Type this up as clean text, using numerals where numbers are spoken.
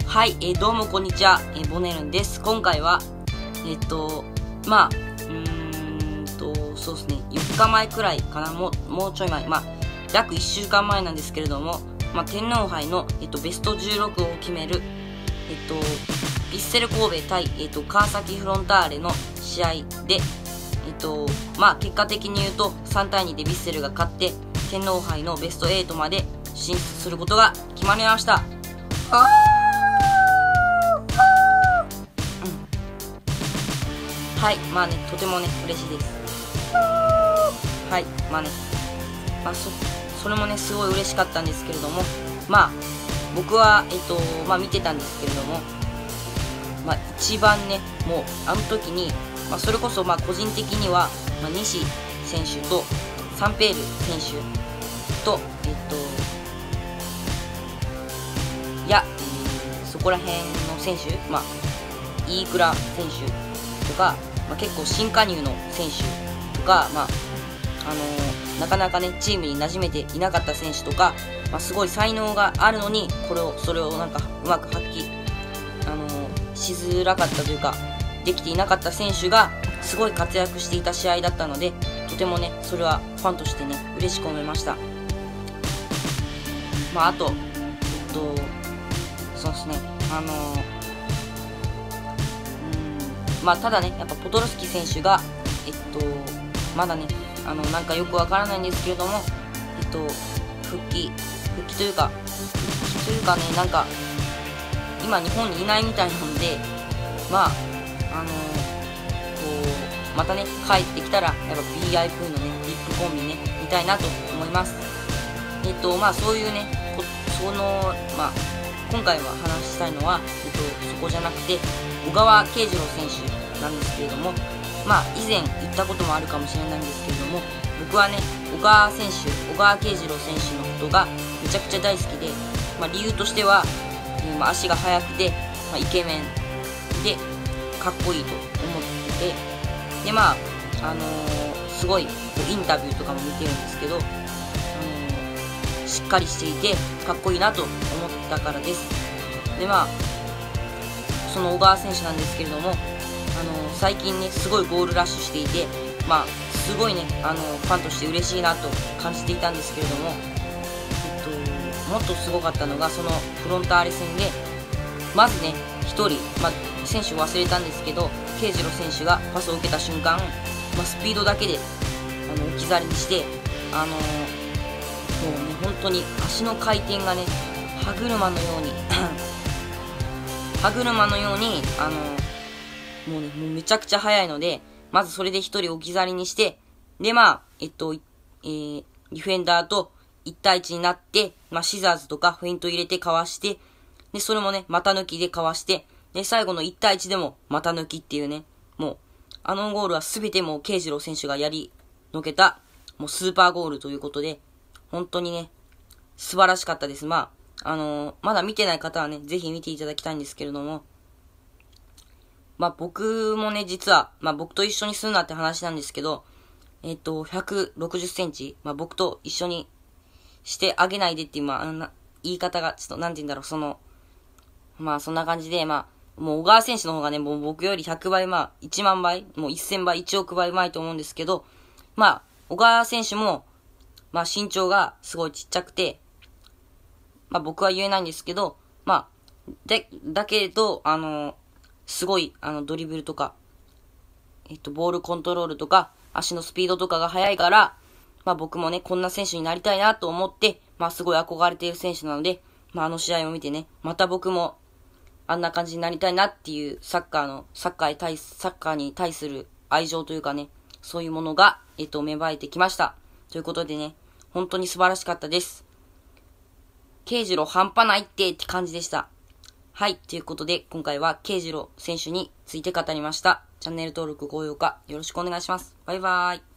はい、どうもこんにちは、ボネルンです。今回は、そうですね、4日前くらいかな、もうちょい前、約1週間前なんですけれども、天皇杯の、ベスト16を決める、ヴィッセル神戸対、川崎フロンターレの試合で、結果的に言うと、3対2でヴィッセルが勝って、天皇杯のベスト8まで進出することが決まりました。はい、とてもね、嬉しいです。はい、それもね、すごい嬉しかったんですけれども、僕は、見てたんですけれども、一番ね、もう、あの時に、それこそ、個人的には、西選手と、サンペール選手と、そこら辺の選手、飯倉選手とか、結構新加入の選手とか、なかなかねチームに馴染めていなかった選手とか、すごい才能があるのにそれをなんかうまく発揮、しづらかったというかできていなかった選手がすごい活躍していた試合だったので、とてもねそれはファンとしてね嬉しく思いました。あとそうですね、ただね、やっぱポトロスキ選手が、まだね、なんかよくわからないんですけれども、復帰というかね、なんか、今日本にいないみたいなので、またね、帰ってきたら、やっぱ BIP のね、ビッグコンビね、見たいなと思います。そういうね、今回は話したいのは、そこじゃなくて、小川慶次郎選手なんですけれども、以前言ったこともあるかもしれないんですけれども、僕はね、小川慶次郎選手のことがめちゃくちゃ大好きで、理由としては、足が速くて、イケメンでかっこいいと思ってて、ですごいインタビューとかも見てるんですけど、しっかりしていてかっこいいなと思ったからです。でその小川選手なんですけれども、最近ねすごいゴールラッシュしていて、すごいねファンとして嬉しいなと感じていたんですけれども、もっとすごかったのがそのフロンターレ戦で、まずね1人、選手忘れたんですけど、慶次郎選手がパスを受けた瞬間、スピードだけで置き去りにして、もうね本当に足の回転がね歯車のようにもうめちゃくちゃ速いので、まずそれで一人置き去りにして、でディフェンダーと1対1になって、シザーズとかフェイント入れてかわして、でそれもね股抜きでかわして、で最後の1対1でも股抜きっていうね、もうゴールは全てもう慶次郎選手がやりのけたもうスーパーゴールということで、本当にね素晴らしかったです。まだ見てない方はねぜひ見ていただきたいんですけれども、僕もね実は僕と一緒にするなって話なんですけど、160センチ、僕と一緒にしてあげないでっていう言い方がちょっとなんて言うんだろう、そんな感じで、もう小川選手の方がねもう僕より100倍1万倍もう1000倍1億倍うまいと思うんですけど、小川選手も身長がすごいちっちゃくて、僕は言えないんですけど、だけどすごいドリブルとかボールコントロールとか足のスピードとかが速いから、僕もねこんな選手になりたいなと思って、すごい憧れている選手なので、試合を見てね、また僕もあんな感じになりたいなっていうサッカーに対する愛情というかね、そういうものが芽生えてきました。ということでね、本当に素晴らしかったです。慶次郎半端ないって感じでした。はい、ということで今回は慶次郎選手について語りました。チャンネル登録、高評価よろしくお願いします。バイバーイ。